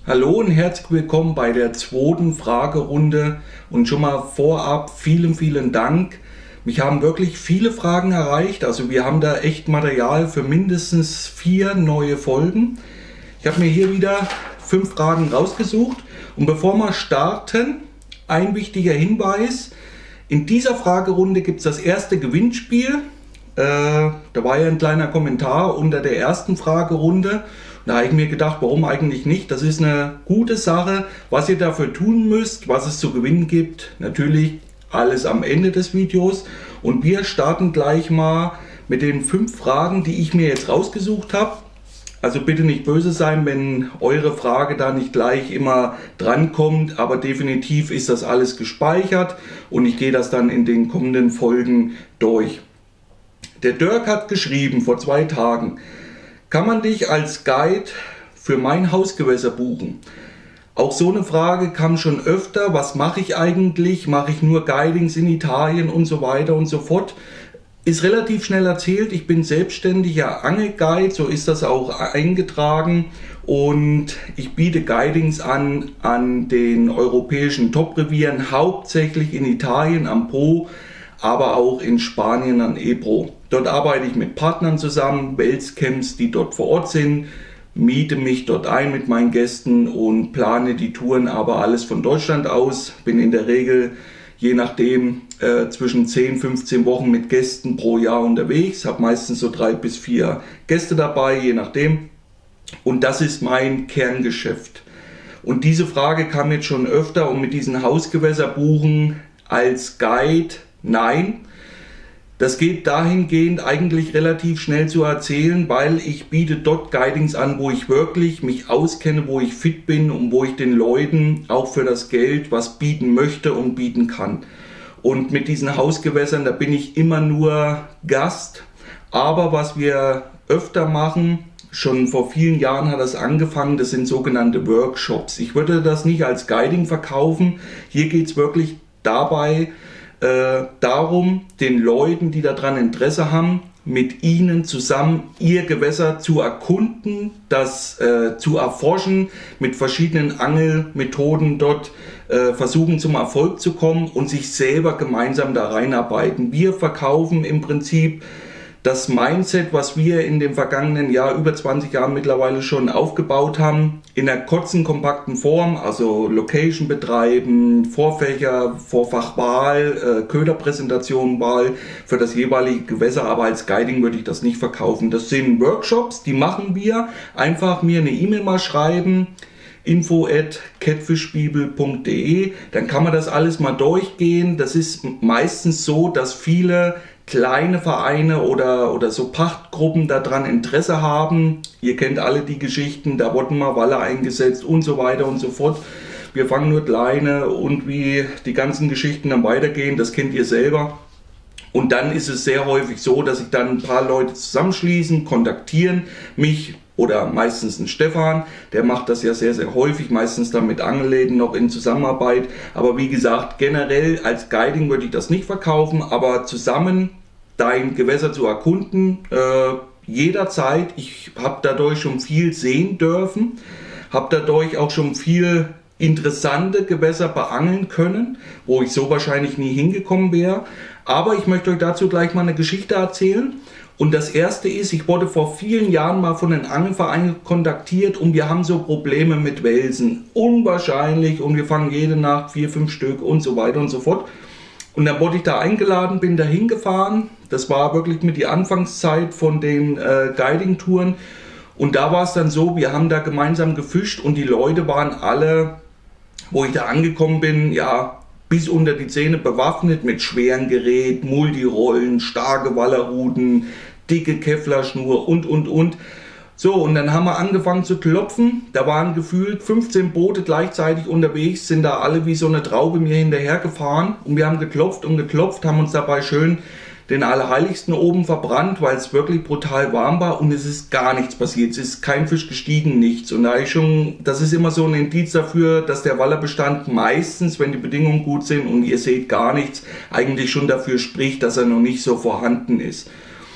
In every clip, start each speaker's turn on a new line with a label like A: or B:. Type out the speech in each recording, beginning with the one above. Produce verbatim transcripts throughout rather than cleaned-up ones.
A: Hallo und herzlich willkommen bei der zweiten Fragerunde und schon mal vorab vielen, vielen Dank. Mich haben wirklich viele Fragen erreicht, also wir haben da echt Material für mindestens vier neue Folgen. Ich habe mir hier wieder fünf Fragen rausgesucht und bevor wir starten, ein wichtiger Hinweis. In dieser Fragerunde gibt es das erste Gewinnspiel. Äh, da war ja ein kleiner Kommentar unter der ersten Fragerunde. Da habe ich mir gedacht, warum eigentlich nicht? Das ist eine gute Sache. Was ihr dafür tun müsst, was es zu gewinnen gibt, natürlich alles am Ende des Videos. Und wir starten gleich mal mit den fünf Fragen, die ich mir jetzt rausgesucht habe. Also bitte nicht böse sein, wenn eure Frage da nicht gleich immer drankommt, aber definitiv ist das alles gespeichert und ich gehe das dann in den kommenden Folgen durch. Der Dirk hat geschrieben vor zwei Tagen: Kann man dich als Guide für mein Hausgewässer buchen? Auch so eine Frage kam schon öfter. Was mache ich eigentlich? Mache ich nur Guidings in Italien und so weiter und so fort? Ist relativ schnell erzählt. Ich bin selbstständiger Angelguide, so ist das auch eingetragen. Und ich biete Guidings an an den europäischen Top-Revieren, hauptsächlich in Italien am Po, aber auch in Spanien an Ebro. Dort arbeite ich mit Partnern zusammen, Welscamps, die dort vor Ort sind, miete mich dort ein mit meinen Gästen und plane die Touren aber alles von Deutschland aus. Bin in der Regel, je nachdem, äh, zwischen zehn, fünfzehn Wochen mit Gästen pro Jahr unterwegs. Habe meistens so drei bis vier Gäste dabei, je nachdem. Und das ist mein Kerngeschäft. Und diese Frage kam jetzt schon öfter, und mit diesen Hausgewässerbuchen als Guide, nein. Das geht dahingehend eigentlich relativ schnell zu erzählen, weil ich biete dort Guidings an, wo ich wirklich mich auskenne, wo ich fit bin und wo ich den Leuten auch für das Geld was bieten möchte und bieten kann. Und mit diesen Hausgewässern, da bin ich immer nur Gast. Aber was wir öfter machen, schon vor vielen Jahren hat das angefangen, das sind sogenannte Workshops. Ich würde das nicht als Guiding verkaufen. Hier geht es wirklich dabei, Äh, darum, den Leuten, die daran Interesse haben, mit ihnen zusammen ihr Gewässer zu erkunden, das äh, zu erforschen, mit verschiedenen Angelmethoden dort äh, versuchen zum Erfolg zu kommen und sich selber gemeinsam da reinarbeiten. Wir verkaufen im Prinzip das Mindset, was wir in dem vergangenen Jahr, über zwanzig Jahren mittlerweile schon aufgebaut haben, in einer kurzen, kompakten Form, also Location betreiben, Vorfächer, Vorfachwahl, äh, Köderpräsentation, Wahl für das jeweilige Gewässer, aber als Guiding würde ich das nicht verkaufen. Das sind Workshops, die machen wir. Einfach mir eine E-Mail mal schreiben, info at catfishbibel punkt de, dann kann man das alles mal durchgehen. Das ist meistens so, dass viele kleine Vereine oder, oder so Pachtgruppen daran Interesse haben. Ihr kennt alle die Geschichten, da wurden mal Walle eingesetzt und so weiter und so fort. Wir fangen nur kleine, und wie die ganzen Geschichten dann weitergehen, das kennt ihr selber. Und dann ist es sehr häufig so, dass sich dann ein paar Leute zusammenschließen, kontaktieren mich, oder meistens ein Stefan, der macht das ja sehr, sehr häufig, meistens dann mit Angelläden noch in Zusammenarbeit. Aber wie gesagt, generell als Guiding würde ich das nicht verkaufen, aber zusammen dein Gewässer zu erkunden, äh, jederzeit. Ich habe dadurch schon viel sehen dürfen, habe dadurch auch schon viel interessante Gewässer beangeln können, wo ich so wahrscheinlich nie hingekommen wäre. Aber ich möchte euch dazu gleich mal eine Geschichte erzählen. Und das erste ist, ich wurde vor vielen Jahren mal von einem Angelverein kontaktiert und wir haben so Probleme mit Welsen. Unwahrscheinlich, und wir fangen jede Nacht vier, fünf Stück und so weiter und so fort. Und dann wurde ich da eingeladen, bin da hingefahren. Das war wirklich mit die Anfangszeit von den äh, Guiding-Touren. Und da war es dann so, wir haben da gemeinsam gefischt und die Leute waren alle, wo ich da angekommen bin, ja, bis unter die Zähne bewaffnet mit schweren Gerät, Multirollen, starke Wallerruten, dicke Kevlarschnur und, und, und. So, und dann haben wir angefangen zu klopfen. Da waren gefühlt fünfzehn Boote gleichzeitig unterwegs, sind da alle wie so eine Traube mir hinterher gefahren. Und wir haben geklopft und geklopft, haben uns dabei schön den Allerheiligsten oben verbrannt, weil es wirklich brutal warm war und es ist gar nichts passiert. Es ist kein Fisch gestiegen, nichts. Und da ich schon, das ist immer so ein Indiz dafür, dass der Wallerbestand meistens, wenn die Bedingungen gut sind und ihr seht gar nichts, eigentlich schon dafür spricht, dass er noch nicht so vorhanden ist.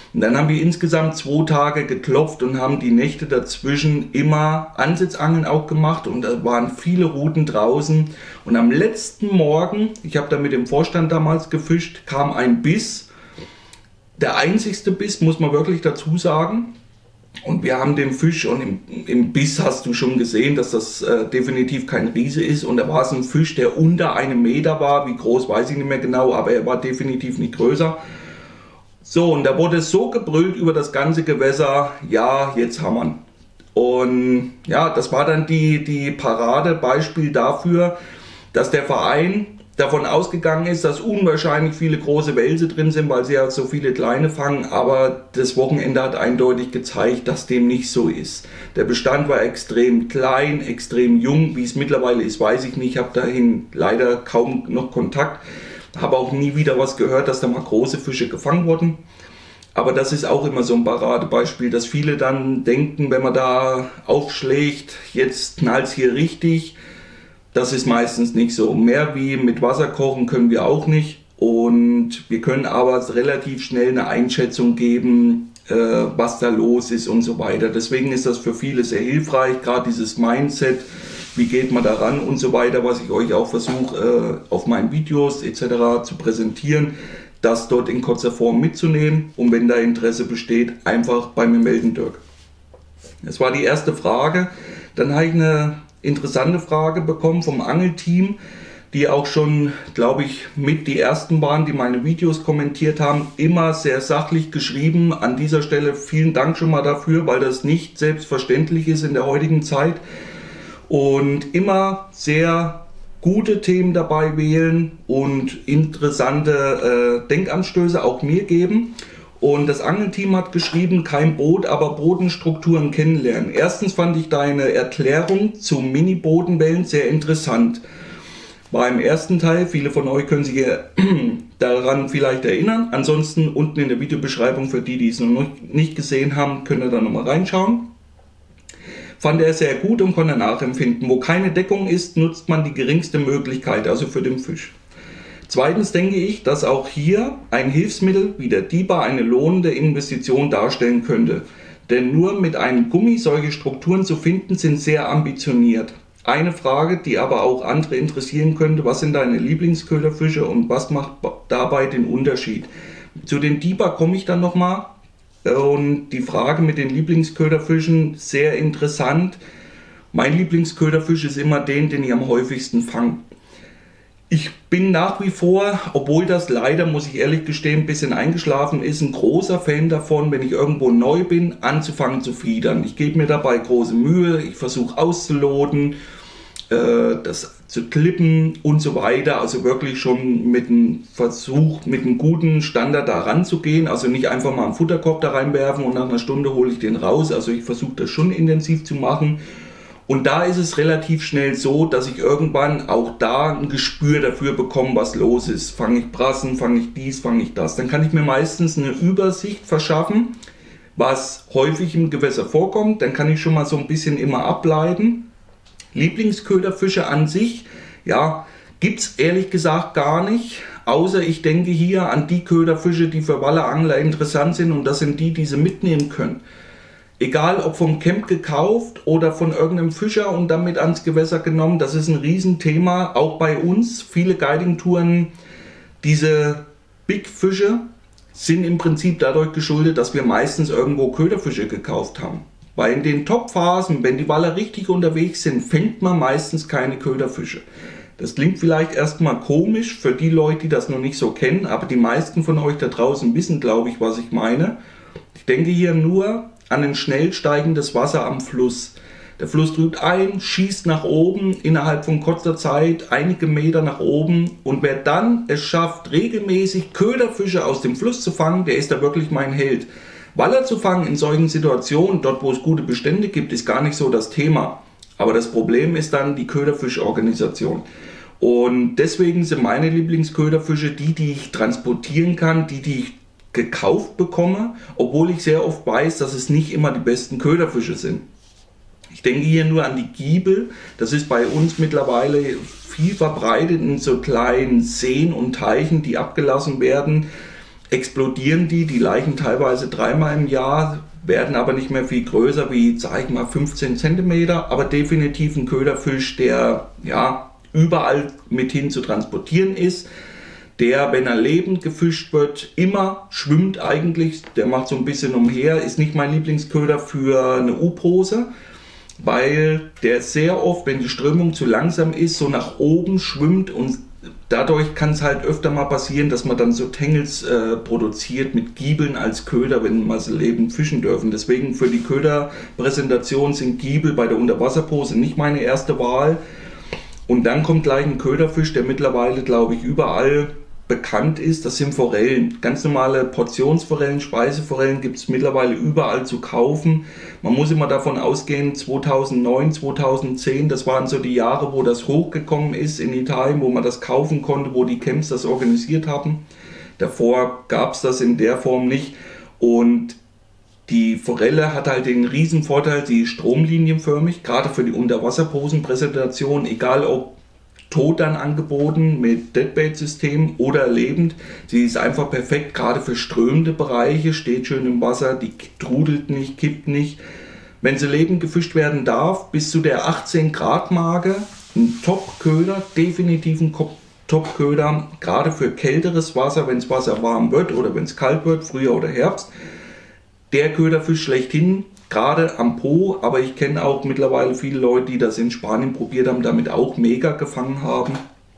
A: Und dann haben wir insgesamt zwei Tage geklopft und haben die Nächte dazwischen immer Ansitzangeln auch gemacht und da waren viele Routen draußen. Und am letzten Morgen, ich habe da mit dem Vorstand damals gefischt, kam ein Biss. Der einzigste Biss, muss man wirklich dazu sagen. Und wir haben den Fisch, und im, im Biss hast du schon gesehen, dass das äh, definitiv kein Riese ist. Und da war es ein Fisch, der unter einem Meter war. Wie groß, weiß ich nicht mehr genau, aber er war definitiv nicht größer. So, und da wurde so gebrüllt über das ganze Gewässer, ja, jetzt haben wir ihn. Und ja, das war dann die, die Paradebeispiel dafür, dass der Verein davon ausgegangen ist, dass unwahrscheinlich viele große Welse drin sind, weil sie ja so viele kleine fangen, aber das Wochenende hat eindeutig gezeigt, dass dem nicht so ist. Der Bestand war extrem klein, extrem jung, wie es mittlerweile ist, weiß ich nicht, ich habe dahin leider kaum noch Kontakt. Habe auch nie wieder was gehört, dass da mal große Fische gefangen wurden. Aber das ist auch immer so ein Paradebeispiel, dass viele dann denken, wenn man da aufschlägt, jetzt knallt es hier richtig. Das ist meistens nicht so. Mehr wie mit Wasser kochen können wir auch nicht. Und wir können aber relativ schnell eine Einschätzung geben, äh, was da los ist und so weiter. Deswegen ist das für viele sehr hilfreich, gerade dieses Mindset. Wie geht man daran und so weiter, was ich euch auch versuche äh, auf meinen Videos et cetera zu präsentieren, das dort in kurzer Form mitzunehmen und wenn da Interesse besteht, einfach bei mir melden, Dirk. Das war die erste Frage. Dann habe ich eine interessante Frage bekommen vom Angelteam, die auch schon, glaube ich, mit die ersten waren, die meine Videos kommentiert haben, immer sehr sachlich geschrieben. An dieser Stelle vielen Dank schon mal dafür, weil das nicht selbstverständlich ist in der heutigen Zeit. Und immer sehr gute Themen dabei wählen und interessante äh, Denkanstöße auch mir geben. Und das Angelteam hat geschrieben, kein Boot, aber Bodenstrukturen kennenlernen. Erstens fand ich deine Erklärung zu Mini-Bodenwellen sehr interessant. War im ersten Teil, viele von euch können sich daran vielleicht erinnern. Ansonsten unten in der Videobeschreibung, für die, die es noch nicht gesehen haben, könnt ihr da nochmal reinschauen. Fand er sehr gut und konnte nachempfinden. Wo keine Deckung ist, nutzt man die geringste Möglichkeit, also für den Fisch. Zweitens denke ich, dass auch hier ein Hilfsmittel wie der Deeper eine lohnende Investition darstellen könnte. Denn nur mit einem Gummi solche Strukturen zu finden, sind sehr ambitioniert. Eine Frage, die aber auch andere interessieren könnte, was sind deine Lieblingsköderfische und was macht dabei den Unterschied? Zu den Deeper komme ich dann nochmal. Und die Frage mit den Lieblingsköderfischen, sehr interessant. Mein Lieblingsköderfisch ist immer den, den ich am häufigsten fange. Ich bin nach wie vor, obwohl das leider, muss ich ehrlich gestehen, ein bisschen eingeschlafen ist, ein großer Fan davon, wenn ich irgendwo neu bin, anzufangen zu fiedern. Ich gebe mir dabei große Mühe, ich versuche auszuloten, äh, das zu klippen und so weiter. Also wirklich schon mit einem Versuch, mit einem guten Standard da ranzugehen. Also nicht einfach mal einen Futterkorb da reinwerfen und nach einer Stunde hole ich den raus. Also ich versuche das schon intensiv zu machen. Und da ist es relativ schnell so, dass ich irgendwann auch da ein Gespür dafür bekomme, was los ist. Fange ich Brassen, fange ich dies, fange ich das. Dann kann ich mir meistens eine Übersicht verschaffen, was häufig im Gewässer vorkommt. Dann kann ich schon mal so ein bisschen immer ableiten. Lieblingsköderfische an sich, ja, gibt es ehrlich gesagt gar nicht. Außer ich denke hier an die Köderfische, die für Wallerangler interessant sind. Und das sind die, die sie mitnehmen können. Egal ob vom Camp gekauft oder von irgendeinem Fischer und damit ans Gewässer genommen, das ist ein Riesenthema, auch bei uns. Viele Guiding-Touren, diese Big-Fische sind im Prinzip dadurch geschuldet, dass wir meistens irgendwo Köderfische gekauft haben. Weil in den Top-Phasen, wenn die Waller richtig unterwegs sind, fängt man meistens keine Köderfische. Das klingt vielleicht erstmal komisch für die Leute, die das noch nicht so kennen, aber die meisten von euch da draußen wissen, glaube ich, was ich meine. Ich denke hier nur an ein schnell steigendes Wasser am Fluss. Der Fluss drückt ein, schießt nach oben, innerhalb von kurzer Zeit einige Meter nach oben. Und wer dann es schafft, regelmäßig Köderfische aus dem Fluss zu fangen, der ist da wirklich mein Held. Waller zu fangen in solchen Situationen, dort wo es gute Bestände gibt, ist gar nicht so das Thema. Aber das Problem ist dann die Köderfischorganisation. Und deswegen sind meine Lieblingsköderfische die, die ich transportieren kann, die, die ich gekauft bekomme, obwohl ich sehr oft weiß, dass es nicht immer die besten Köderfische sind. Ich denke hier nur an die Giebel. Das ist bei uns mittlerweile viel verbreitet in so kleinen Seen und Teichen, die abgelassen werden. explodieren die, die laichen teilweise dreimal im Jahr, werden aber nicht mehr viel größer wie, sag ich mal, fünfzehn Zentimeter, aber definitiv ein Köderfisch, der ja überall mithin zu transportieren ist, der, wenn er lebend gefischt wird, immer schwimmt eigentlich, der macht so ein bisschen umher, ist nicht mein Lieblingsköder für eine U-Pose, weil der sehr oft, wenn die Strömung zu langsam ist, so nach oben schwimmt und dadurch kann es halt öfter mal passieren, dass man dann so Tangles äh, produziert mit Giebeln als Köder, wenn man sie lebend fischen dürfen. Deswegen für die Köderpräsentation sind Giebel bei der Unterwasserpose nicht meine erste Wahl. Und dann kommt gleich ein Köderfisch, der mittlerweile, glaube ich, überall bekannt ist. Das sind Forellen. Ganz normale Portionsforellen, Speiseforellen gibt es mittlerweile überall zu kaufen. Man muss immer davon ausgehen, zweitausendneun, zweitausendzehn, das waren so die Jahre, wo das hochgekommen ist in Italien, wo man das kaufen konnte, wo die Camps das organisiert haben. Davor gab es das in der Form nicht. Und die Forelle hat halt den riesen Vorteil, sie ist stromlinienförmig, gerade für die Unterwasserposenpräsentation, egal ob tot dann angeboten mit Deadbait-System oder lebend. Sie ist einfach perfekt, gerade für strömende Bereiche, steht schön im Wasser, die trudelt nicht, kippt nicht. Wenn sie lebend gefischt werden darf, bis zu der achtzehn Grad Marke, ein Top-Köder, definitiv ein Top-Köder, gerade für kälteres Wasser, wenn das Wasser warm wird oder wenn es kalt wird, Frühjahr oder Herbst. Der Köderfisch schlechthin, gerade am Po, aber ich kenne auch mittlerweile viele Leute, die das in Spanien probiert haben, damit auch mega gefangen haben.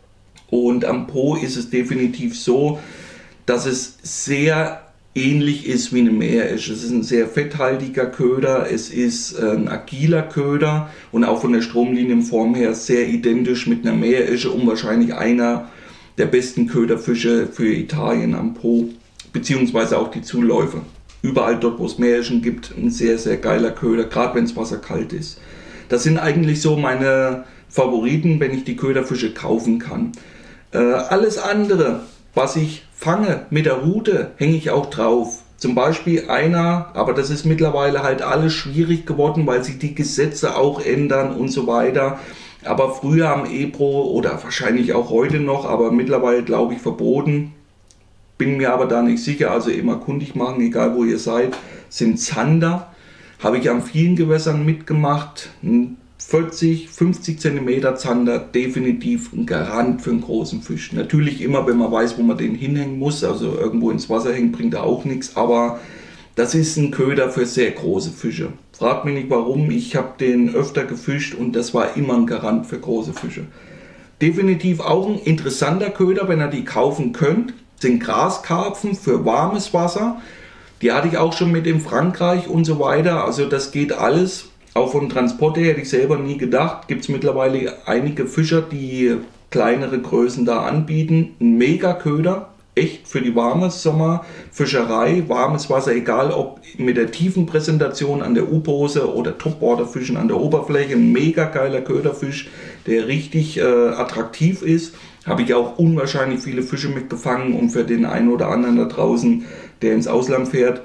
A: Und am Po ist es definitiv so, dass es sehr ähnlich ist wie eine Meeresche. Es ist ein sehr fetthaltiger Köder, es ist ein agiler Köder und auch von der Stromlinienform her sehr identisch mit einer Meeresche und wahrscheinlich einer der besten Köderfische für Italien am Po, beziehungsweise auch die Zuläufe. Überall dort, wo es Meereschen gibt, ein sehr, sehr geiler Köder, gerade wenn das Wasser kalt ist. Das sind eigentlich so meine Favoriten, wenn ich die Köderfische kaufen kann. Äh, alles andere, was ich fange mit der Rute, hänge ich auch drauf. Zum Beispiel einer, aber das ist mittlerweile halt alles schwierig geworden, weil sich die Gesetze auch ändern und so weiter. Aber früher am Ebro oder wahrscheinlich auch heute noch, aber mittlerweile glaube ich verboten, bin mir aber da nicht sicher, also immer kundig machen, egal wo ihr seid, sind Zander. Habe ich an vielen Gewässern mitgemacht. Ein vierzig, fünfzig Zentimeter Zander, definitiv ein Garant für einen großen Fisch. Natürlich immer, wenn man weiß, wo man den hinhängen muss, also irgendwo ins Wasser hängen, bringt er auch nichts, aber das ist ein Köder für sehr große Fische. Fragt mich nicht warum, ich habe den öfter gefischt und das war immer ein Garant für große Fische. Definitiv auch ein interessanter Köder, wenn ihr die kaufen könnt, sind Graskarpfen für warmes Wasser. Die hatte ich auch schon mit in Frankreich und so weiter. Also das geht alles. Auch vom Transport her hätte ich selber nie gedacht. Gibt es mittlerweile einige Fischer, die kleinere Größen da anbieten. Ein Mega-Köder, echt für die warme Sommerfischerei. Warmes Wasser, egal ob mit der tiefen Präsentation an der U-Pose oder Topwaterfischen an der Oberfläche. Ein mega geiler Köderfisch, der richtig äh, attraktiv ist. Habe ich auch unwahrscheinlich viele Fische mitgefangen und für den einen oder anderen da draußen, der ins Ausland fährt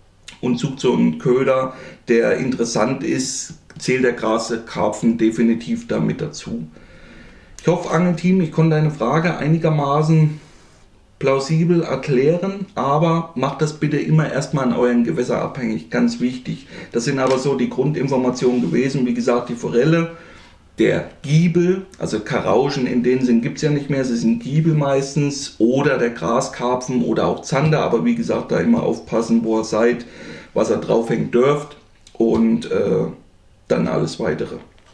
A: und sucht so einen Köder, der interessant ist, zählt der Graskarpfen definitiv damit dazu. Ich hoffe, Angelteam, ich konnte deine Frage einigermaßen plausibel erklären, aber macht das bitte immer erstmal an euren Gewässer abhängig, ganz wichtig. Das sind aber so die Grundinformationen gewesen, wie gesagt, die Forelle, der Giebel, also Karauschen in dem Sinn gibt es ja nicht mehr, sie sind Giebel meistens, oder der Graskarpfen oder auch Zander, aber wie gesagt, da immer aufpassen, wo ihr seid, was ihr draufhängen dürft und äh, dann alles weitere.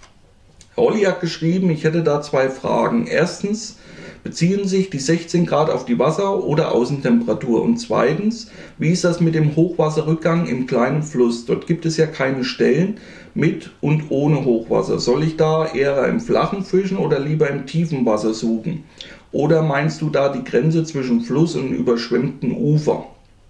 A: Olli hat geschrieben, ich hätte da zwei Fragen. Erstens, beziehen sich die sechzehn Grad auf die Wasser- oder Außentemperatur? Und zweitens, wie ist das mit dem Hochwasserrückgang im kleinen Fluss? Dort gibt es ja keine Stellen mit und ohne Hochwasser. Soll ich da eher im flachen fischen oder lieber im tiefen Wasser suchen? Oder meinst du da die Grenze zwischen Fluss und überschwemmten Ufer?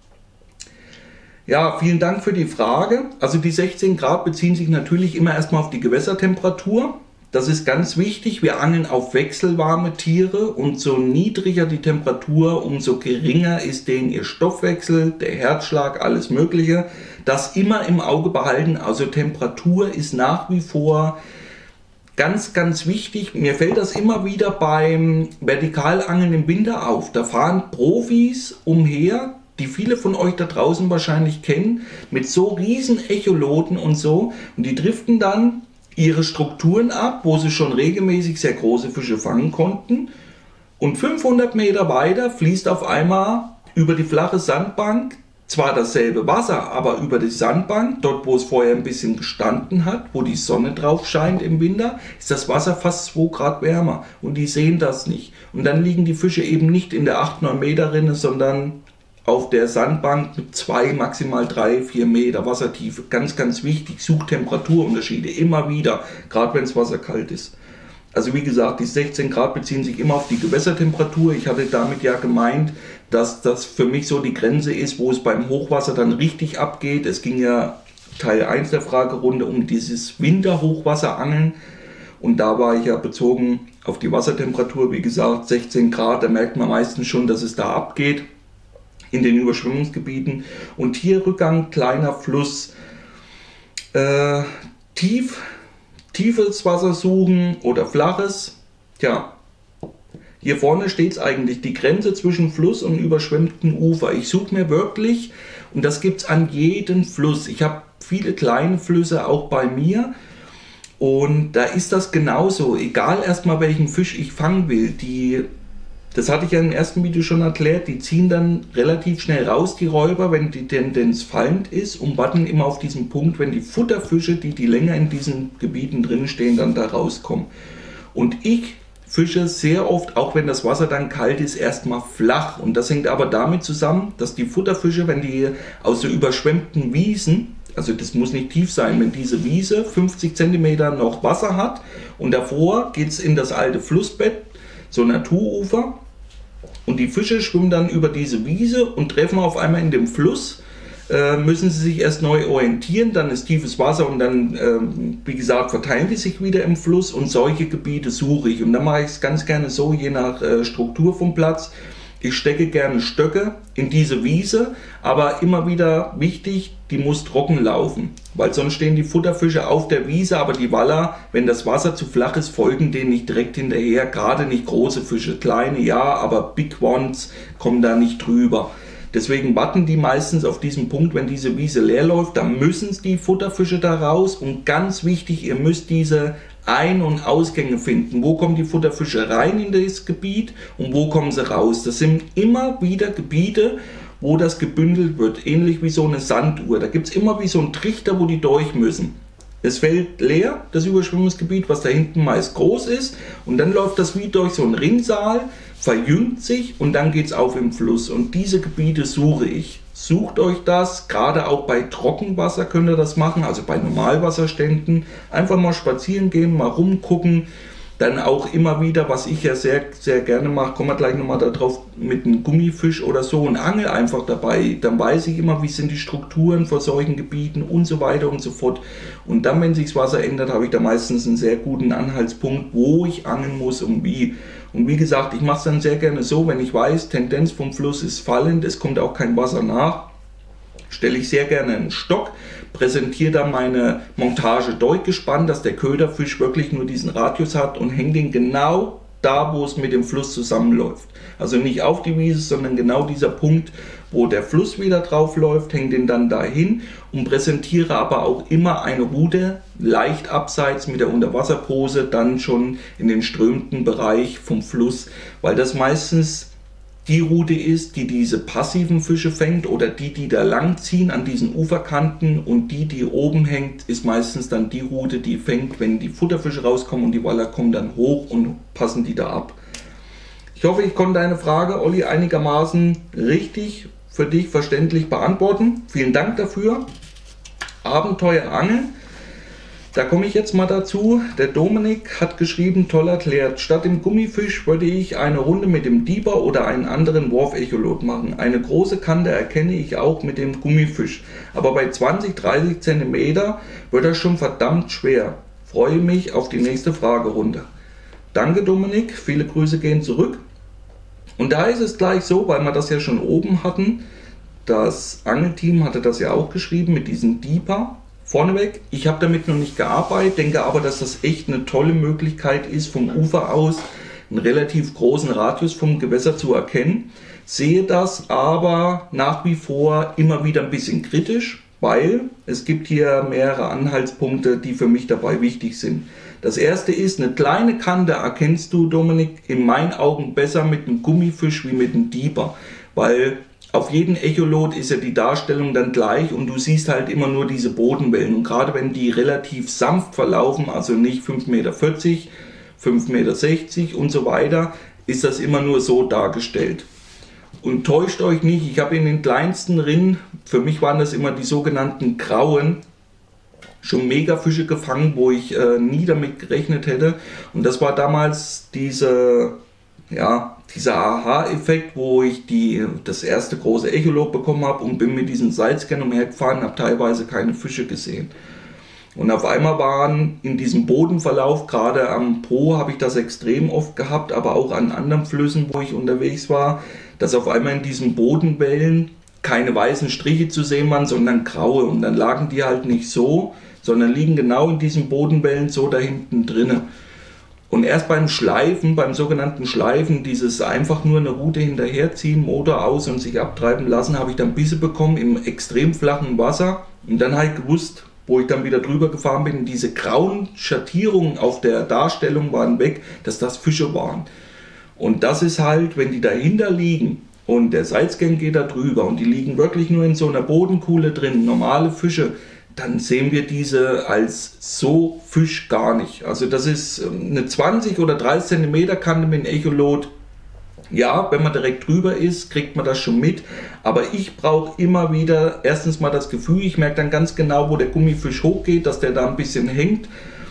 A: Ja, vielen Dank für die Frage. Also die sechzehn Grad beziehen sich natürlich immer erstmal auf die Gewässertemperatur. Das ist ganz wichtig. Wir angeln auf wechselwarme Tiere und so niedriger die Temperatur, umso geringer ist denen ihr Stoffwechsel, der Herzschlag, alles Mögliche. Das immer im Auge behalten. Also Temperatur ist nach wie vor ganz, ganz wichtig. Mir fällt das immer wieder beim Vertikalangeln im Winter auf. Da fahren Profis umher, die viele von euch da draußen wahrscheinlich kennen, mit so riesen Echoloten und so. Und die driften dann ihre Strukturen ab, wo sie schon regelmäßig sehr große Fische fangen konnten. Und fünfhundert Meter weiter fließt auf einmal über die flache Sandbank zwar dasselbe Wasser, aber über die Sandbank, dort wo es vorher ein bisschen gestanden hat, wo die Sonne drauf scheint im Winter, ist das Wasser fast zwei Grad wärmer. Und die sehen das nicht. Und dann liegen die Fische eben nicht in der acht neun Meter Rinne, sondern auf der Sandbank mit zwei, maximal drei, vier Meter Wassertiefe. Ganz, ganz wichtig, sucht Temperaturunterschiede immer wieder, gerade wenn das Wasser kalt ist. Also wie gesagt, die sechzehn Grad beziehen sich immer auf die Gewässertemperatur. Ich hatte damit ja gemeint, dass das für mich so die Grenze ist, wo es beim Hochwasser dann richtig abgeht. Es ging ja Teil eins der Fragerunde um dieses Winterhochwasserangeln. Und da war ich ja bezogen auf die Wassertemperatur, wie gesagt, sechzehn Grad. Da merkt man meistens schon, dass es da abgeht in den Überschwemmungsgebieten. Und hier Rückgang, kleiner Fluss, äh, tief. Tiefes Wasser suchen oder flaches. Tja, hier vorne steht es eigentlich, die Grenze zwischen Fluss und überschwemmten Ufer. Ich suche mir wirklich, und das gibt es an jedem Fluss. Ich habe viele kleine Flüsse auch bei mir und da ist das genauso. Egal erstmal welchen Fisch ich fangen will, die... Das hatte ich ja im ersten Video schon erklärt, die ziehen dann relativ schnell raus, die Räuber, wenn die Tendenz fallend ist und warten immer auf diesen Punkt, wenn die Futterfische, die, die länger in diesen Gebieten drin stehen, dann da rauskommen. Und ich fische sehr oft, auch wenn das Wasser dann kalt ist, erstmal flach. Und das hängt aber damit zusammen, dass die Futterfische, wenn die aus so überschwemmten Wiesen, also das muss nicht tief sein, wenn diese Wiese fünfzig Zentimeter noch Wasser hat und davor geht es in das alte Flussbett, so Naturufer, und die Fische schwimmen dann über diese Wiese und treffen auf einmal in dem Fluss, äh, müssen sie sich erst neu orientieren, dann ist tiefes Wasser und dann, äh, wie gesagt, verteilen die sich wieder im Fluss und solche Gebiete suche ich. Und dann mache ich es ganz gerne so, je nach äh, Struktur vom Platz. Ich stecke gerne Stöcke in diese Wiese, aber immer wieder wichtig, die muss trocken laufen, weil sonst stehen die Futterfische auf der Wiese, aber die Waller, wenn das Wasser zu flach ist, folgen denen nicht direkt hinterher, gerade nicht große Fische, kleine ja, aber Big Ones kommen da nicht drüber. Deswegen warten die meistens auf diesen Punkt, wenn diese Wiese leer läuft, dann müssen die Futterfische da raus und ganz wichtig, ihr müsst diese Ein- und Ausgänge finden. Wo kommen die Futterfische rein in das Gebiet und wo kommen sie raus? Das sind immer wieder Gebiete, wo das gebündelt wird, ähnlich wie so eine Sanduhr. Da gibt es immer wie so einen Trichter, wo die durch müssen. Es fällt leer, das Überschwemmungsgebiet, was da hinten meist groß ist, und dann läuft das wie durch so einen Ringsaal, verjüngt sich und dann geht es auf im Fluss. Und diese Gebiete suche ich. Sucht euch das, gerade auch bei Trockenwasser könnt ihr das machen, also bei Normalwasserständen. Einfach mal spazieren gehen, mal rumgucken. Dann auch immer wieder, was ich ja sehr, sehr gerne mache, kommen wir gleich nochmal darauf, mit einem Gummifisch oder so und Angel einfach dabei. Dann weiß ich immer, wie sind die Strukturen vor solchen Gebieten und so weiter und so fort. Und dann, wenn sich das Wasser ändert, habe ich da meistens einen sehr guten Anhaltspunkt, wo ich angeln muss und wie. Und wie gesagt, ich mache es dann sehr gerne so, wenn ich weiß, Tendenz vom Fluss ist fallend, es kommt auch kein Wasser nach, stelle ich sehr gerne einen Stock, präsentiere dann meine Montage durchgespannt, dass der Köderfisch wirklich nur diesen Radius hat und hänge den genau da, wo es mit dem Fluss zusammenläuft. Also nicht auf die Wiese, sondern genau dieser Punkt, wo der Fluss wieder drauf läuft, hänge den dann dahin und präsentiere aber auch immer eine Route leicht abseits mit der Unterwasserpose, dann schon in den strömenden Bereich vom Fluss, weil das meistens die Route ist, die diese passiven Fische fängt oder die, die da lang ziehen an diesen Uferkanten, und die, die oben hängt, ist meistens dann die Route, die fängt, wenn die Futterfische rauskommen und die Waller kommen dann hoch und passen die da ab. Ich hoffe, ich konnte deine Frage, Olli, einigermaßen richtig für dich verständlich beantworten. Vielen Dank dafür. Abenteuer Angeln. Da komme ich jetzt mal dazu. Der Dominik hat geschrieben, toll erklärt. Statt dem Gummifisch würde ich eine Runde mit dem Dieber oder einen anderen Wurfecholot machen. Eine große Kante erkenne ich auch mit dem Gummifisch. Aber bei zwanzig, dreißig Zentimeter wird das schon verdammt schwer. Freue mich auf die nächste Fragerunde. Danke Dominik, viele Grüße gehen zurück. Und da ist es gleich so, weil wir das ja schon oben hatten, das Angelteam hatte das ja auch geschrieben mit diesem Dieber. Vorneweg, ich habe damit noch nicht gearbeitet, denke aber, dass das echt eine tolle Möglichkeit ist, vom Ufer aus einen relativ großen Radius vom Gewässer zu erkennen. Sehe das aber nach wie vor immer wieder ein bisschen kritisch, weil es gibt hier mehrere Anhaltspunkte, die für mich dabei wichtig sind. Das erste ist, eine kleine Kante erkennst du, Dominik, in meinen Augen besser mit einem Gummifisch wie mit einem Dieber, weil auf jedem Echolot ist ja die Darstellung dann gleich und du siehst halt immer nur diese Bodenwellen. Und gerade wenn die relativ sanft verlaufen, also nicht fünf Meter vierzig, fünf Meter sechzig und so weiter, ist das immer nur so dargestellt. Und täuscht euch nicht, ich habe in den kleinsten Rinnen, für mich waren das immer die sogenannten Grauen, schon Megafische gefangen, wo ich äh, nie damit gerechnet hätte. Und das war damals diese, ja, dieser Aha-Effekt, wo ich die, das erste große Echolot bekommen habe und bin mit diesem Sidescan umhergefahren und habe teilweise keine Fische gesehen. Und auf einmal waren in diesem Bodenverlauf, gerade am Po habe ich das extrem oft gehabt, aber auch an anderen Flüssen, wo ich unterwegs war, dass auf einmal in diesen Bodenwellen keine weißen Striche zu sehen waren, sondern graue. Und dann lagen die halt nicht so, sondern liegen genau in diesen Bodenwellen so da hinten drinne. Und erst beim Schleifen, beim sogenannten Schleifen, dieses einfach nur eine Route hinterherziehen, Motor aus und sich abtreiben lassen, habe ich dann Bisse bekommen im extrem flachen Wasser und dann halt gewusst, wo ich dann wieder drüber gefahren bin, diese grauen Schattierungen auf der Darstellung waren weg, dass das Fische waren. Und das ist halt, wenn die dahinter liegen und der Sidescan geht da drüber und die liegen wirklich nur in so einer Bodenkuhle drin, normale Fische, dann sehen wir diese als so Fisch gar nicht. Also das ist eine zwanzig oder dreißig Zentimeter Kante mit einem Echolot. Ja, wenn man direkt drüber ist, kriegt man das schon mit. Aber ich brauche immer wieder erstens mal das Gefühl, ich merke dann ganz genau, wo der Gummifisch hochgeht, dass der da ein bisschen hängt.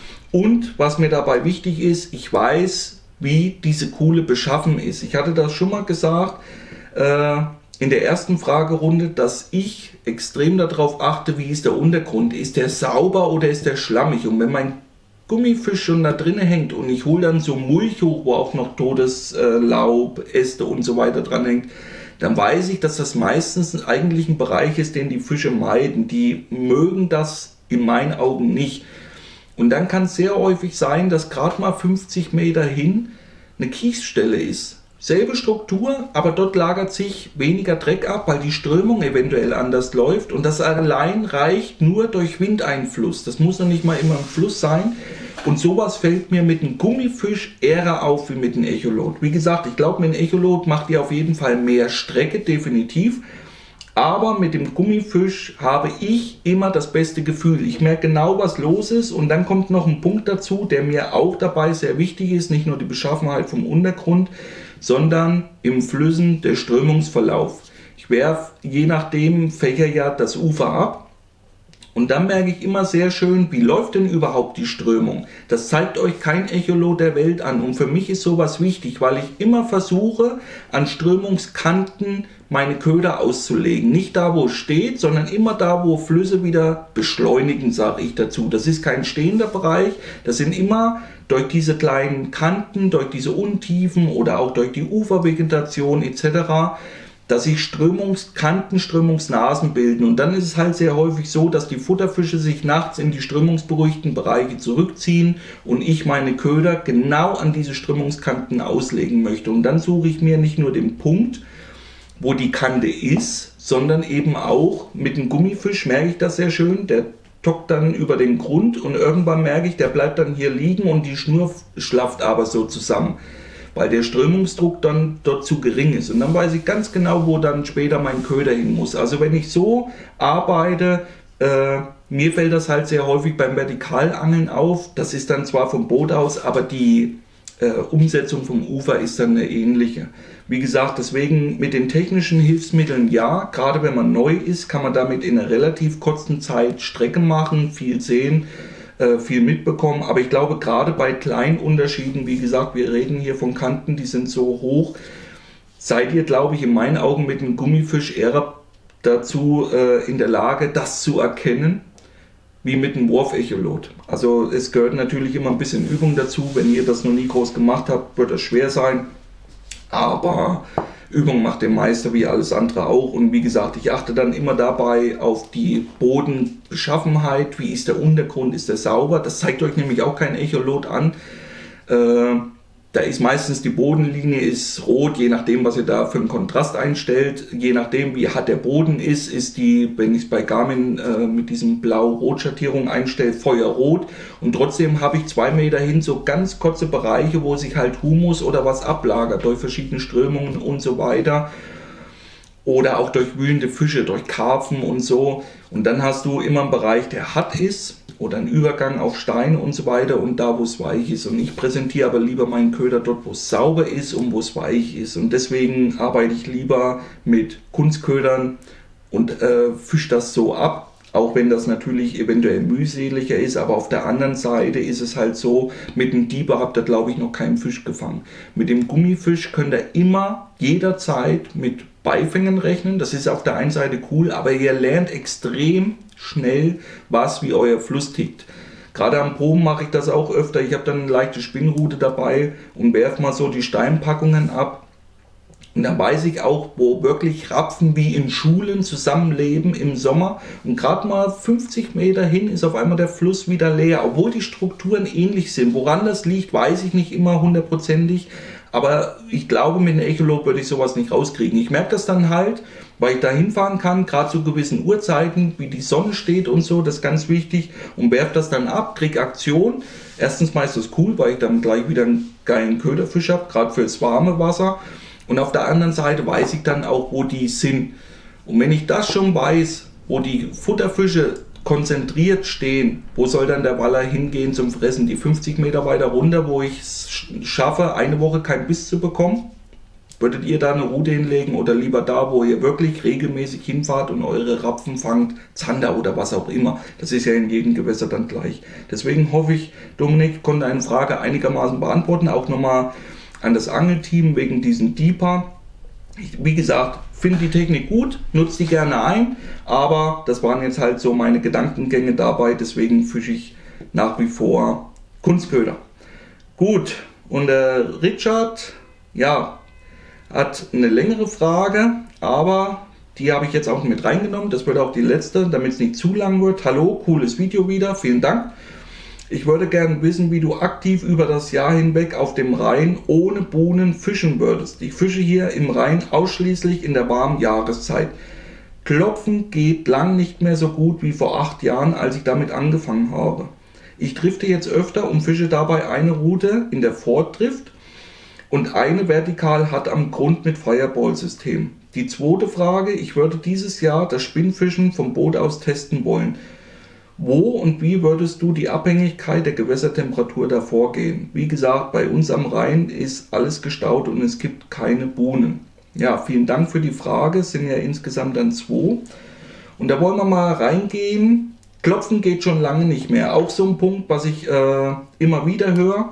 A: Und was mir dabei wichtig ist, ich weiß, wie diese Kuhle beschaffen ist. Ich hatte das schon mal gesagt, äh, in der ersten Fragerunde, dass ich extrem darauf achte, wie ist der Untergrund. Ist der sauber oder ist der schlammig? Und wenn mein Gummifisch schon da drin hängt und ich hole dann so Mulch hoch, wo auch noch totes äh, Laub, Äste und so weiter dran hängt, dann weiß ich, dass das meistens eigentlich ein Bereich ist, den die Fische meiden. Die mögen das in meinen Augen nicht. Und dann kann es sehr häufig sein, dass gerade mal fünfzig Meter hin eine Kiesstelle ist. Selbe Struktur, aber dort lagert sich weniger Dreck ab, weil die Strömung eventuell anders läuft und das allein reicht nur durch Windeinfluss. Das muss noch nicht mal immer ein Fluss sein und sowas fällt mir mit einem Gummifisch eher auf wie mit einem Echolot. Wie gesagt, ich glaube, mit einem Echolot macht ihr auf jeden Fall mehr Strecke, definitiv. Aber mit dem Gummifisch habe ich immer das beste Gefühl. Ich merke genau, was los ist und dann kommt noch ein Punkt dazu, der mir auch dabei sehr wichtig ist, nicht nur die Beschaffenheit vom Untergrund, sondern im Flüssen der Strömungsverlauf. Ich werfe je nachdem Fächer ja das Ufer ab und dann merke ich immer sehr schön, wie läuft denn überhaupt die Strömung. Das zeigt euch kein Echolot der Welt an und für mich ist sowas wichtig, weil ich immer versuche, an Strömungskanten meine Köder auszulegen. Nicht da, wo es steht, sondern immer da, wo Flüsse wieder beschleunigen, sage ich dazu. Das ist kein stehender Bereich, das sind immer durch diese kleinen Kanten, durch diese Untiefen oder auch durch die Ufervegetation et cetera, dass sich Strömungskanten, Strömungsnasen bilden. Und dann ist es halt sehr häufig so, dass die Futterfische sich nachts in die strömungsberuhigten Bereiche zurückziehen und ich meine Köder genau an diese Strömungskanten auslegen möchte. Und dann suche ich mir nicht nur den Punkt, wo die Kante ist, sondern eben auch mit dem Gummifisch merke ich das sehr schön, der tockt dann über den Grund und irgendwann merke ich, der bleibt dann hier liegen und die Schnur schlafft aber so zusammen, weil der Strömungsdruck dann dort zu gering ist. Und dann weiß ich ganz genau, wo dann später mein Köder hin muss. Also wenn ich so arbeite, äh, mir fällt das halt sehr häufig beim Vertikalangeln auf. Das ist dann zwar vom Boot aus, aber die äh, Umsetzung vom Ufer ist dann eine ähnliche. Wie gesagt, deswegen mit den technischen Hilfsmitteln ja, gerade wenn man neu ist, kann man damit in einer relativ kurzen Zeit Strecke machen, viel sehen, äh, viel mitbekommen. Aber ich glaube, gerade bei kleinen Unterschieden, wie gesagt, wir reden hier von Kanten, die sind so hoch, seid ihr, glaube ich, in meinen Augen mit dem Gummifisch eher dazu äh, in der Lage, das zu erkennen, wie mit einem Wurfecholot. Also es gehört natürlich immer ein bisschen Übung dazu. Wenn ihr das noch nie groß gemacht habt, wird das schwer sein. Aber Übung macht den Meister, wie alles andere auch. Und wie gesagt, ich achte dann immer dabei auf die Bodenbeschaffenheit. Wie ist der Untergrund? Ist der sauber? Das zeigt euch nämlich auch kein Echolot an. Äh, Da ist meistens die Bodenlinie ist rot, je nachdem, was ihr da für einen Kontrast einstellt. Je nachdem, wie hart der Boden ist, ist die, wenn ich es bei Garmin äh, mit diesem Blau-Rot-Schattierung einstelle, feuerrot. Und trotzdem habe ich zwei Meter hin so ganz kurze Bereiche, wo sich halt Humus oder was ablagert durch verschiedene Strömungen und so weiter. Oder auch durch wühlende Fische, durch Karpfen und so. Und dann hast du immer einen Bereich, der hart ist. Oder ein Übergang auf Steine und so weiter und da, wo es weich ist. Und ich präsentiere aber lieber meinen Köder dort, wo es sauber ist und wo es weich ist. Und deswegen arbeite ich lieber mit Kunstködern und äh, fische das so ab. Auch wenn das natürlich eventuell mühseliger ist, aber auf der anderen Seite ist es halt so, mit dem Dieber habt ihr, glaube ich, noch keinen Fisch gefangen. Mit dem Gummifisch könnt ihr immer, jederzeit mit Beifängen rechnen. Das ist auf der einen Seite cool, aber ihr lernt extrem schnell, was wie euer Fluss tickt. Gerade am Proben mache ich das auch öfter. Ich habe dann eine leichte Spinnrute dabei und werfe mal so die Steinpackungen ab. Und dann weiß ich auch, wo wirklich Rapfen wie in Schulen zusammenleben im Sommer. Und gerade mal fünfzig Meter hin ist auf einmal der Fluss wieder leer, obwohl die Strukturen ähnlich sind. Woran das liegt, weiß ich nicht immer hundertprozentig. Aber ich glaube, mit einem Echolot würde ich sowas nicht rauskriegen. Ich merke das dann halt, weil ich da hinfahren kann, gerade zu gewissen Uhrzeiten, wie die Sonne steht und so, das ist ganz wichtig. Und werfe das dann ab, kriege Aktion. Erstens mal ist das cool, weil ich dann gleich wieder einen geilen Köderfisch habe, gerade fürs warme Wasser. Und auf der anderen Seite weiß ich dann auch, wo die sind. Und wenn ich das schon weiß, wo die Futterfische konzentriert stehen, wo soll dann der Waller hingehen zum Fressen? Die fünfzig Meter weiter runter, wo ich es schaffe, eine Woche keinen Biss zu bekommen? Würdet ihr da eine Route hinlegen oder lieber da, wo ihr wirklich regelmäßig hinfahrt und eure Rapfen fangt, Zander oder was auch immer? Das ist ja in jedem Gewässer dann gleich. Deswegen hoffe ich, Dominik konnte eine Frage einigermaßen beantworten, auch nochmal an das Angelteam wegen diesem Deeper. Ich, wie gesagt, finde die Technik gut, nutze die gerne ein, aber das waren jetzt halt so meine Gedankengänge dabei, deswegen fische ich nach wie vor Kunstköder. Gut, und der Richard, ja, hat eine längere Frage, aber die habe ich jetzt auch mit reingenommen. Das wird auch die letzte, damit es nicht zu lang wird. Hallo, cooles Video wieder, vielen Dank. Ich würde gerne wissen, wie du aktiv über das Jahr hinweg auf dem Rhein ohne Buhnen fischen würdest. Ich fische hier im Rhein ausschließlich in der warmen Jahreszeit. Klopfen geht lang nicht mehr so gut wie vor acht Jahren, als ich damit angefangen habe. Ich drifte jetzt öfter und fische dabei eine Route in der Fortdrift und eine vertikal hat am Grund mit Fireball-System. Die zweite Frage, ich würde dieses Jahr das Spinnfischen vom Boot aus testen wollen. Wo und wie würdest du die Abhängigkeit der Gewässertemperatur da vorgehen? Wie gesagt, bei uns am Rhein ist alles gestaut und es gibt keine Buhnen. Ja, vielen Dank für die Frage, es sind ja insgesamt dann zwei. Und da wollen wir mal reingehen. Klopfen geht schon lange nicht mehr. Auch so ein Punkt, was ich äh, immer wieder höre.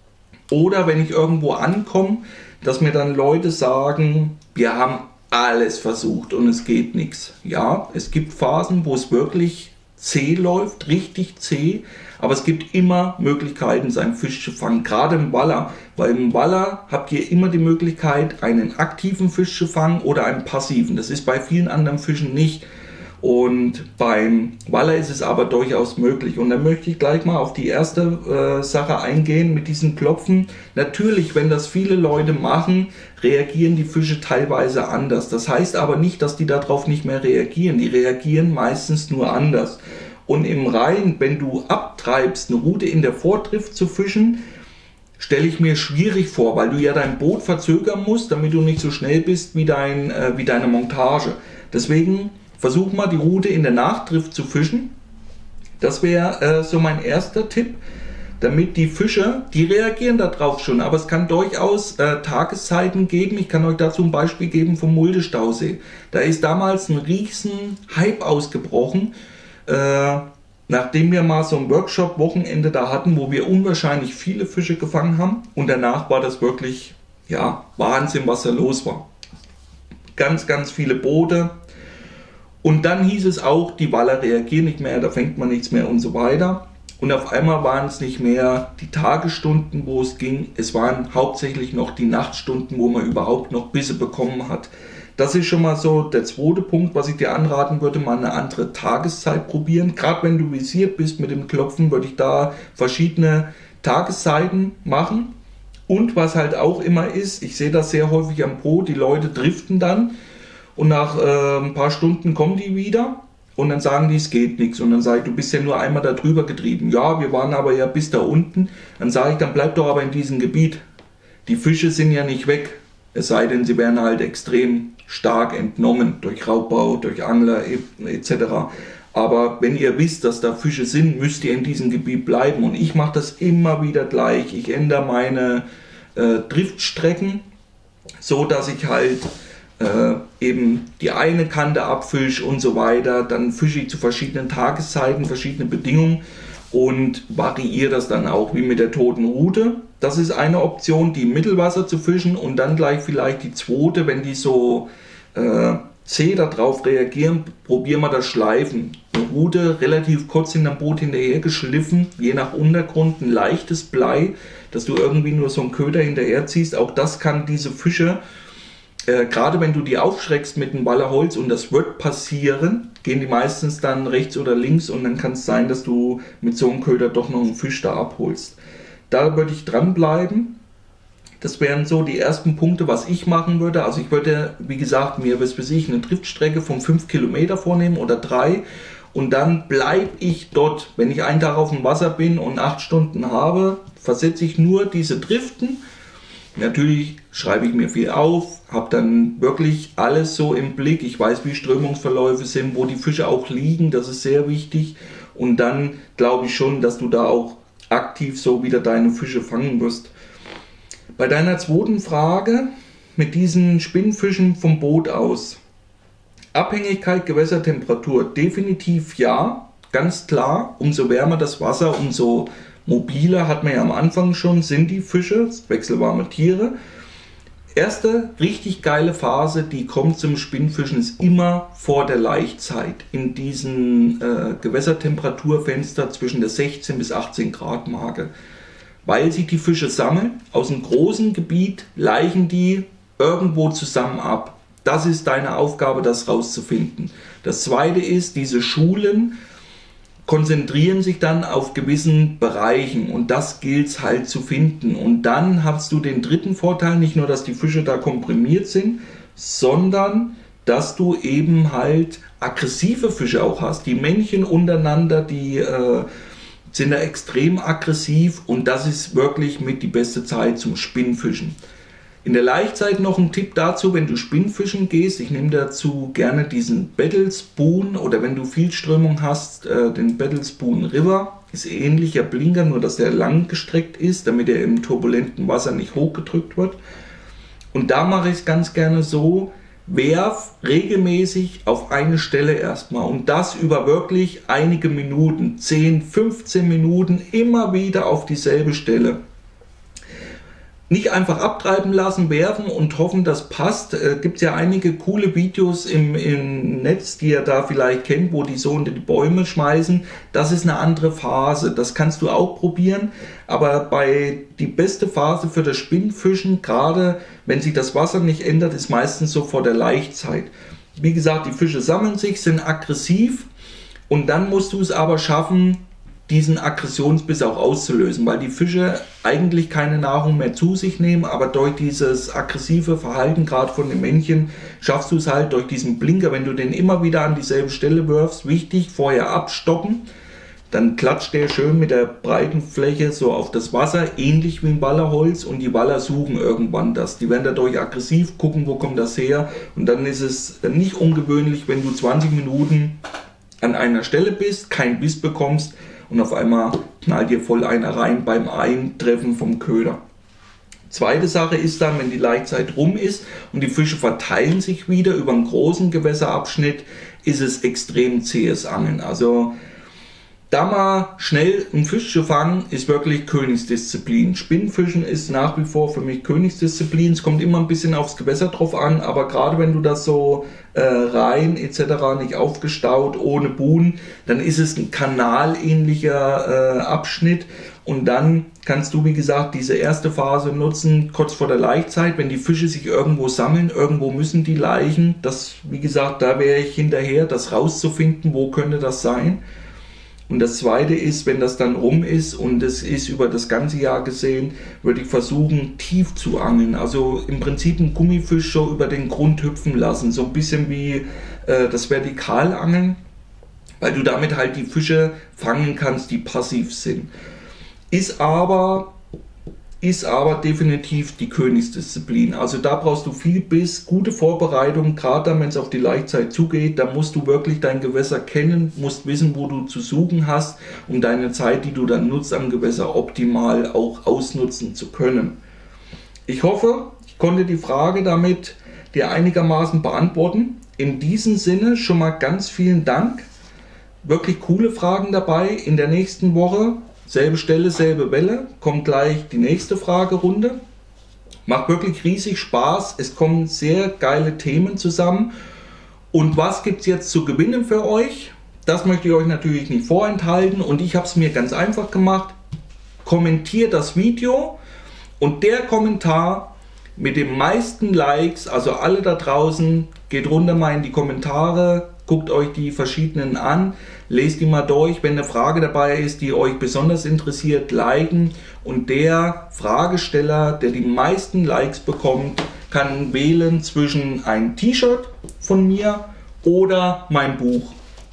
A: Oder wenn ich irgendwo ankomme, dass mir dann Leute sagen, wir haben alles versucht und es geht nichts. Ja, es gibt Phasen, wo es wirklich zäh läuft, richtig zäh, aber es gibt immer Möglichkeiten, seinen Fisch zu fangen, gerade im Waller, weil im Waller habt ihr immer die Möglichkeit, einen aktiven Fisch zu fangen oder einen passiven. Das ist bei vielen anderen Fischen nicht. Und beim Waller ist es aber durchaus möglich. Und dann möchte ich gleich mal auf die erste äh, Sache eingehen mit diesen Klopfen. Natürlich, wenn das viele Leute machen, reagieren die Fische teilweise anders. Das heißt aber nicht, dass die darauf nicht mehr reagieren. Die reagieren meistens nur anders. Und im Rhein, wenn du abtreibst, eine Route in der Vordrift zu fischen, stelle ich mir schwierig vor, weil du ja dein Boot verzögern musst, damit du nicht so schnell bist wie, dein, äh, wie deine Montage. Deswegen versuch mal die Route in der Nachdrift zu fischen. Das wäre äh, so mein erster Tipp, damit die Fische, die reagieren darauf schon, aber es kann durchaus äh, Tageszeiten geben. Ich kann euch dazu ein Beispiel geben vom Mulde-Stausee. Da ist damals ein riesen Hype ausgebrochen, äh, nachdem wir mal so ein Workshop-Wochenende da hatten, wo wir unwahrscheinlich viele Fische gefangen haben. Und danach war das wirklich, ja, Wahnsinn, was da los war. Ganz, ganz viele Boote. Und dann hieß es auch, die Waller reagieren nicht mehr, da fängt man nichts mehr und so weiter. Und auf einmal waren es nicht mehr die Tagesstunden, wo es ging, es waren hauptsächlich noch die Nachtstunden, wo man überhaupt noch Bisse bekommen hat. Das ist schon mal so der zweite Punkt, was ich dir anraten würde, mal eine andere Tageszeit probieren. Gerade wenn du visiert bist mit dem Klopfen, würde ich da verschiedene Tageszeiten machen. Und was halt auch immer ist, ich sehe das sehr häufig am Boot, die Leute driften dann und nach äh, ein paar Stunden kommen die wieder und dann sagen die, es geht nichts. Und dann sage ich, du bist ja nur einmal da drüber getrieben. Ja, wir waren aber ja bis da unten. Dann sage ich, dann bleib doch aber in diesem Gebiet. Die Fische sind ja nicht weg, es sei denn, sie werden halt extrem stark entnommen durch Raubbau, durch Angler et cetera. Aber wenn ihr wisst, dass da Fische sind, müsst ihr in diesem Gebiet bleiben. Und ich mache das immer wieder gleich. Ich ändere meine äh, Driftstrecken, so dass ich halt äh, eben die eine Kante abfische und so weiter. Dann fische ich zu verschiedenen Tageszeiten, verschiedene Bedingungen und variiere das dann auch, wie mit der toten Rute. Das ist eine Option, die im Mittelwasser zu fischen und dann gleich vielleicht die zweite, wenn die so äh, zäh darauf reagieren, probieren wir das Schleifen. Eine Rute relativ kurz hinterm Boot hinterher geschliffen, je nach Untergrund ein leichtes Blei, dass du irgendwie nur so einen Köder hinterher ziehst. Auch das kann diese Fische, äh, gerade wenn du die aufschreckst mit einem Wallerholz und das wird passieren, gehen die meistens dann rechts oder links und dann kann es sein, dass du mit so einem Köder doch noch einen Fisch da abholst. Da würde ich dranbleiben. Das wären so die ersten Punkte, was ich machen würde. Also ich würde, wie gesagt, mir, was weiß ich, eine Driftstrecke von fünf Kilometer vornehmen oder drei. Und dann bleibe ich dort. Wenn ich einen Tag auf dem Wasser bin und acht Stunden habe, versetze ich nur diese Driften. Natürlich schreibe ich mir viel auf, habe dann wirklich alles so im Blick. Ich weiß, wie Strömungsverläufe sind, wo die Fische auch liegen. Das ist sehr wichtig. Und dann glaube ich schon, dass du da auch aktiv so wieder deine Fische fangen wirst. Bei deiner zweiten Frage mit diesen Spinnfischen vom Boot aus. Abhängigkeit Gewässertemperatur, definitiv ja, ganz klar. Umso wärmer das Wasser, umso mobiler, hat man ja am Anfang schon, sind die Fische, wechselwarme Tiere. Erste richtig geile Phase, die kommt zum Spinnfischen, ist immer vor der Laichzeit. In diesen äh, Gewässertemperaturfenster zwischen der sechzehn bis achtzehn Grad Marke. Weil sie die Fische sammeln, aus einem großen Gebiet laichen die irgendwo zusammen ab. Das ist deine Aufgabe, das rauszufinden. Das zweite ist, diese Schulen konzentrieren sich dann auf gewissen Bereichen und das gilt es halt zu finden. Und dann hast du den dritten Vorteil, nicht nur, dass die Fische da komprimiert sind, sondern dass du eben halt aggressive Fische auch hast. Die Männchen untereinander, die äh, sind da extrem aggressiv und das ist wirklich mit die beste Zeit zum Spinnfischen. In der Laichzeit noch ein Tipp dazu, wenn du Spinnfischen gehst, ich nehme dazu gerne diesen Battle Spoon oder wenn du viel Strömung hast, äh, den Battle Spoon River, ist ähnlicher Blinker, nur dass der lang gestreckt ist, damit er im turbulenten Wasser nicht hochgedrückt wird. Und da mache ich es ganz gerne so, werf regelmäßig auf eine Stelle erstmal und das über wirklich einige Minuten, zehn, fünfzehn Minuten immer wieder auf dieselbe Stelle. Nicht einfach abtreiben lassen, werfen und hoffen, das passt. Äh, gibt es ja einige coole Videos im, im Netz, die ihr da vielleicht kennt, wo die so unter die Bäume schmeißen. Das ist eine andere Phase. Das kannst du auch probieren. Aber bei die beste Phase für das Spinnfischen, gerade wenn sich das Wasser nicht ändert, ist meistens so vor der Laichzeit. Wie gesagt, die Fische sammeln sich, sind aggressiv und dann musst du es aber schaffen, diesen Aggressionsbiss auch auszulösen, weil die Fische eigentlich keine Nahrung mehr zu sich nehmen, aber durch dieses aggressive Verhalten, gerade von den Männchen, schaffst du es halt durch diesen Blinker, wenn du den immer wieder an dieselbe Stelle wirfst, wichtig, vorher abstoppen, dann klatscht der schön mit der breiten Fläche so auf das Wasser, ähnlich wie ein Wallerholz und die Waller suchen irgendwann das. Die werden dadurch aggressiv, gucken, wo kommt das her und dann ist es nicht ungewöhnlich, wenn du zwanzig Minuten an einer Stelle bist, keinen Biss bekommst, und auf einmal knallt dir voll einer rein beim Eintreffen vom Köder. Zweite Sache ist dann, wenn die Laichzeit rum ist und die Fische verteilen sich wieder über einen großen Gewässerabschnitt, ist es extrem zähes Angeln. Also da mal schnell einen Fisch zu fangen, ist wirklich Königsdisziplin. Spinnfischen ist nach wie vor für mich Königsdisziplin. Es kommt immer ein bisschen aufs Gewässer drauf an, aber gerade wenn du das so äh, rein et cetera nicht aufgestaut, ohne Buhnen, dann ist es ein kanalähnlicher äh, Abschnitt und dann kannst du, wie gesagt, diese erste Phase nutzen, kurz vor der Laichzeit, wenn die Fische sich irgendwo sammeln, irgendwo müssen die laichen. Das, wie gesagt, da wäre ich hinterher, das rauszufinden, wo könnte das sein. Und das zweite ist, wenn das dann rum ist und es ist über das ganze Jahr gesehen, würde ich versuchen, tief zu angeln. Also im Prinzip einen Gummifisch schon über den Grund hüpfen lassen. So ein bisschen wie äh, das Vertikalangeln, weil du damit halt die Fische fangen kannst, die passiv sind. Ist aber... ist aber definitiv die Königsdisziplin. Also da brauchst du viel Biss, gute Vorbereitung, gerade dann, wenn es auf die Laichzeit zugeht. Da musst du wirklich dein Gewässer kennen, musst wissen, wo du zu suchen hast, um deine Zeit, die du dann nutzt am Gewässer, optimal auch ausnutzen zu können. Ich hoffe, ich konnte die Frage damit dir einigermaßen beantworten. In diesem Sinne schon mal ganz vielen Dank. Wirklich coole Fragen dabei. In der nächsten Woche selbe Stelle, selbe Welle, kommt gleich die nächste Fragerunde. Macht wirklich riesig Spaß, es kommen sehr geile Themen zusammen. Und was gibt es jetzt zu gewinnen für euch? Das möchte ich euch natürlich nicht vorenthalten und ich habe es mir ganz einfach gemacht. Kommentiert das Video und der Kommentar mit den meisten Likes, also alle da draußen, geht runter mal in die Kommentare, guckt euch die verschiedenen an, lest die mal durch, wenn eine Frage dabei ist, die euch besonders interessiert, liken und der Fragesteller, der die meisten Likes bekommt, kann wählen zwischen ein T-Shirt von mir oder mein Buch.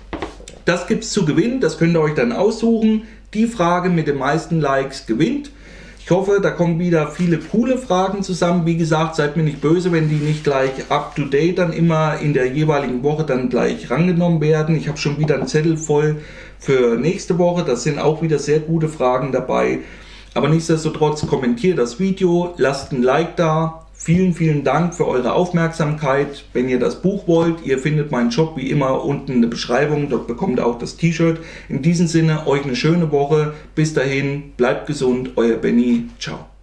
A: Das gibt es zu gewinnen, das könnt ihr euch dann aussuchen. Die Frage mit den meisten Likes gewinnt. Ich hoffe, da kommen wieder viele coole Fragen zusammen. Wie gesagt, seid mir nicht böse, wenn die nicht gleich up-to-date dann immer in der jeweiligen Woche dann gleich rangenommen werden. Ich habe schon wieder einen Zettel voll für nächste Woche. Da sind auch wieder sehr gute Fragen dabei. Aber nichtsdestotrotz, kommentiert das Video, lasst ein Like da. Vielen, vielen Dank für eure Aufmerksamkeit. Wenn ihr das Buch wollt, ihr findet meinen Shop wie immer unten in der Beschreibung. Dort bekommt ihr auch das T-Shirt. In diesem Sinne, euch eine schöne Woche. Bis dahin, bleibt gesund. Euer Benny. Ciao.